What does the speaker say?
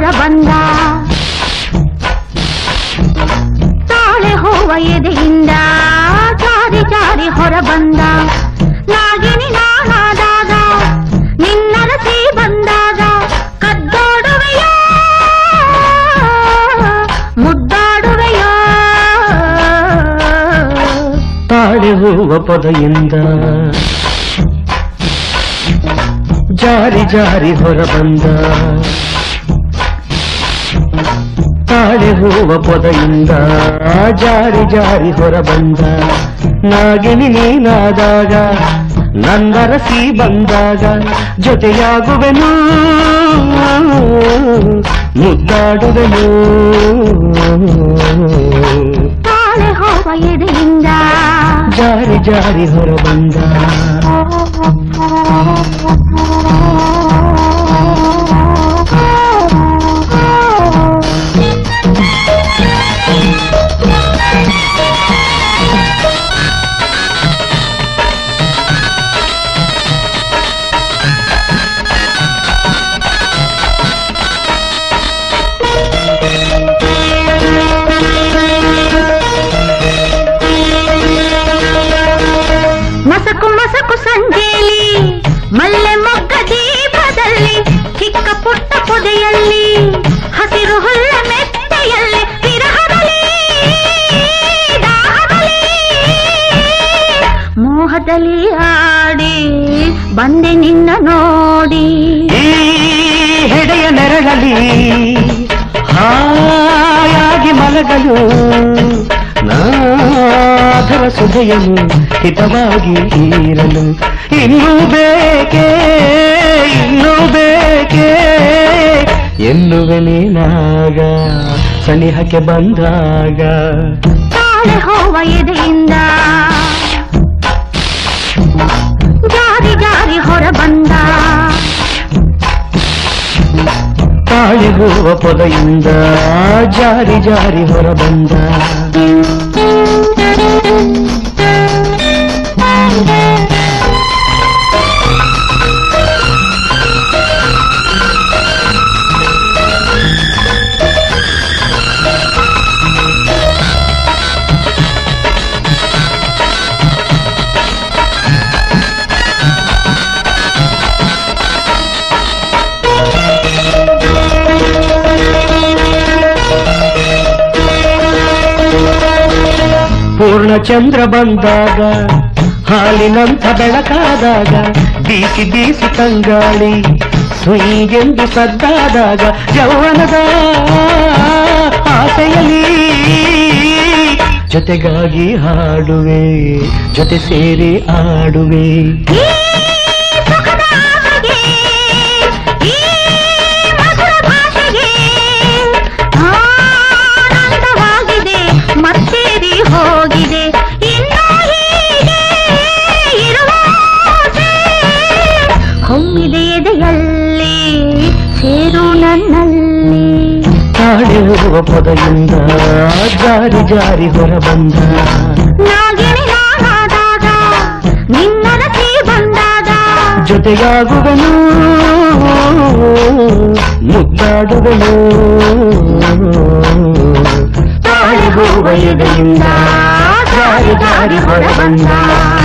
ಬಂದ ತಾಳೆ ಹೂವ ಎದೆಯಿಂದ ಜಾರಿ ಜಾರಿ ಹೊರ ಬಂದ ನಾಗಿನಿ ನಾನಾದಾಗ ನಿನ್ನರಸಿ ಬಂದಾಗ ಕದ್ದೋಡುವೆಯೋ ಮುದ್ದಾಡುವೆಯೋ ತಾಳೆ ಹೂವ ಪೊದೆಯಿಂದ ಜಾರಿ ಜಾರಿ ಹೊರ ಬಂದ ತಾಳೆ ಹೂವ ಪೊದೆಯಿಂದ ಜಾರಿ ಜಾರಿ ಹೊರ ಬಂದ ನಾಗಿನಿ ನೀನಾದಾಗ ನಂದರಸಿ ಬಂದಾಗ ಜೊತೆಯಾಗುವೆನು ಮುದ್ದಾಡುವೆನು ತಾಳೆ ಹೂವ ಎದೆಯಿಂದ ಜಾರಿ ಜಾರಿ ಹೊರ ಬಂದ ಮಸಕು ಮಸಕು ಸಂಜೆಯಲ್ಲಿ ಮಲ್ಲೆ ಮೊಗ್ಗ ದೀಪದಲ್ಲಿ ಚಿಕ್ಕ ಪುಟ್ಟ ಪೊದೆಯಲ್ಲಿ ಹಸಿರು ಹುಲ್ಲ ಮೆತ್ತೆಯಲ್ಲಿ ವಿರಹದಲ್ಲಿ ದಾಹದಲ್ಲಿ ಮೋಹದಲ್ಲಿ ಆಡಿ ಬಂದೆ ನಿನ್ನ ನೋಡಿ ಈ ಹೆಡೆಯ ನೆರಳಲ್ಲಿ ಹಾಯಾಗಿ ಮಲಗಲು ನಾಧರ ಸುಧೆಯನು ಹಿತವಾಗಿ ಇರಲು ಇನ್ನೂ ಬೇಕೇ ಎನ್ನುವೆ ನೀನಾಗ ಸನಿಹಕ್ಕೆ ಬಂದಾಗ ತಾಳೆ ಹೂವ ಎದೆಯಿಂದ ಜಾರಿ ಜಾರಿ ಹೊರ ಬಂದ ತಾಳೆ ಹೂವ ಪೊದೆಯಿಂದ ಜಾರಿ ಜಾರಿ ಹೊರ ಬಂದ ಪೂರ್ಣ ಚಂದ್ರ ಬಂದಾಗ ಹಾಲಿನಂಥ ಬೆಳಕಾದಾಗ ಬೀಸಿ ಬೀಸಿ ತಂಗಾಳಿ ಸುಯಿಗೆಂದು ಸದ್ದಾದಾಗ ಯೌವನದ ಆಸೆಯಲ್ಲಿ ಜೊತೆಗಾಗಿ ಹಾಡುವೆ ಜೊತೆ ಸೇರಿ ಆಡುವೆ ಹೋಗಿದೆ ಇನ್ನೂ ಹೀಗೆ ಇರುವ ಹೊಮ್ಮಿದೆ ಎದೆಯಲ್ಲಿ ಸೇರು ನನ್ನಲ್ಲಿ ತಾಳೆ ಹೂವ ಪೊದೆಯಿಂದ ಜಾರಿ ಜಾರಿ ಹೊರ ಬಂದ ನಾಗಿನಿ ನಾನಾದಾಗ ನಿನ್ನರಸಿ ಬಂದಾಗ ಜೊತೆಯಾಗುವೆನು ಮುದ್ದಾಡುವೆನು ತಾಳೆ ಹೂವ ಎದೆಯಿಂದ ಜಾರಿ ಜಾರಿ ಹೊರ ಬಂದ